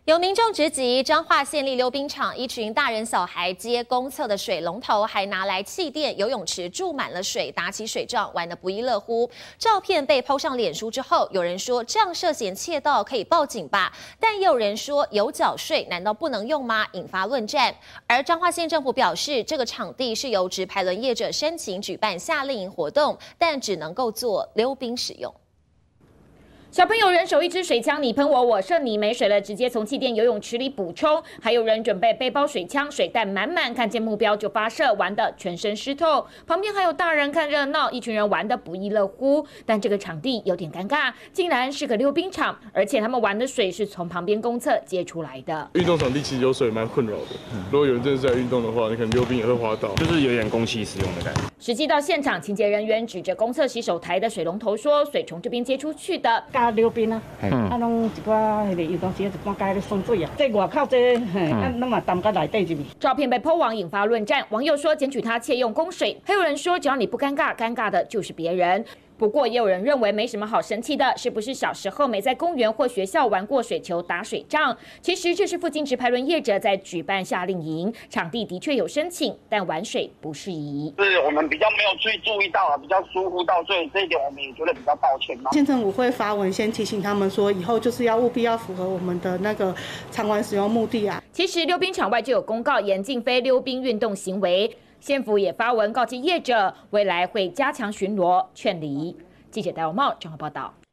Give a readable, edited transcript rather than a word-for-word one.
有民众直击彰化县立溜冰场，一群大人小孩接公厕的水龙头，还拿来气垫，游泳池注满了水，打起水仗，玩得不亦乐乎。照片被抛上脸书之后，有人说这样涉嫌窃盗，可以报警吧？但也有人说有缴税，难道不能用吗？引发论战。而彰化县政府表示，这个场地是由直排轮业者申请举办夏令营活动，但只能够做溜冰使用。 小朋友人手一支水枪，你喷我，我射你，没水了直接从气垫游泳池里补充。还有人准备背包水枪，水弹满满，看见目标就发射，玩得全身湿透。旁边还有大人看热闹，一群人玩得不亦乐乎。但这个场地有点尴尬，竟然是个溜冰场，而且他们玩的水是从旁边公厕接出来的。 运动场地其实有水蛮困扰的，如果有人真的是在运动的话，你可能溜冰也会滑倒， 就是有点公器私用的感觉。 实际到现场，清洁人员指着公厕洗手台的水龙头说，水从这边接出去的。 溜冰啊，拢一寡迄个游泳池一寡加咧送水啊，这外口这拢嘛담到内底入去。 照片被po网引发论战，网友说检举他窃用公水，还有人说只要你不尴尬，尴尬的就是别人。 不过，也有人认为没什么好生气的，是不是小时候没在公园或学校玩过水球打水仗？其实这是附近直排轮业者在举办夏令营，场地的确有申请，但玩水不适宜。 是我们比较没有去注意到啊，比较疏忽到，所以这一点我们也觉得比较抱歉。 县政府会发文先提醒他们说，以后就是要务必要符合我们的那个场馆使用目的啊。 其实溜冰场外就有公告严禁非溜冰运动行为。 县府也发文告诫业者，未来会加强巡逻劝离。记者戴永茂综合报道。